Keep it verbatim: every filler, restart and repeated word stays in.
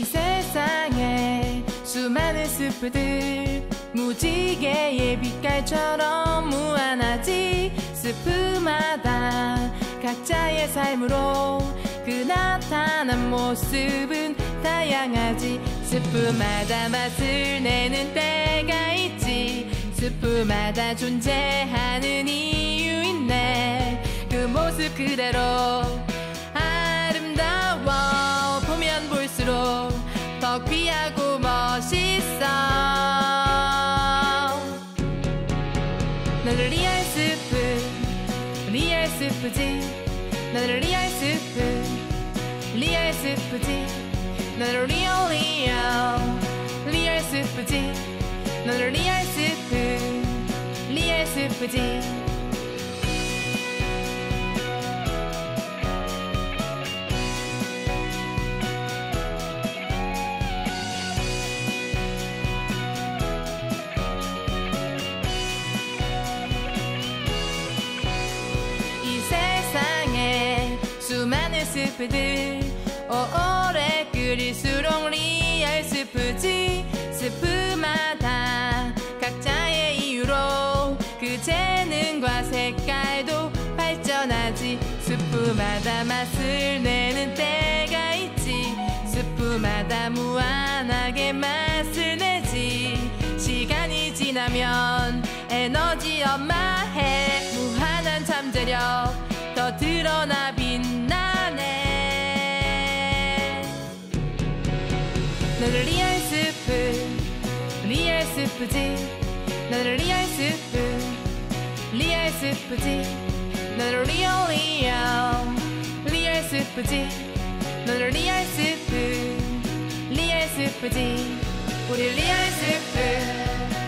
이 세상에 수많은 스프들 무지개의 빛깔처럼 무한하지. 스프마다 각자의 삶으로 그 나타난 모습은 다양하지. 스프마다 맛을 내는 때가 있지. 스프마다 존재하는 이유 있네. 그 모습 그대로 아름다워. 보면 볼수록 더 귀하고 멋있어. 너를 리얼스프 리얼스프지. 너를 리얼스프 리얼스프지. 너를 리얼 리얼 리얼스프지. 너를 리얼스프 리얼스프지. 수많은 스프들 오래 끓일수록 리얼스프지. 스프마다 각자의 이유로 그 재능과 색깔도 발전하지. 스프마다 맛을 내는 때가 있지. 스프마다 무한하게 맛을 내지. 시간이 지나면 에너지 엄마해. 무한한 잠재력 더 드러나 빛나네. 너를 리얼스프 리얼스프지. 너를 리얼스프 리얼스프지. 너를 리얼 리얼 리얼스프지. 너를 리얼스프 리얼스프지. 우리 리얼스프